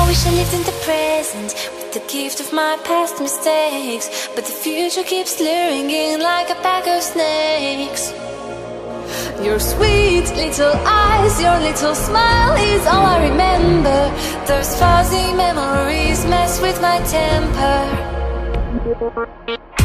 wish I lived in the present with the gift of my past mistakes, but the future keeps luring in like a pack of snakes. Your sweet little eyes, your little smile is all I remember. Those fuzzy memories mess with my temper.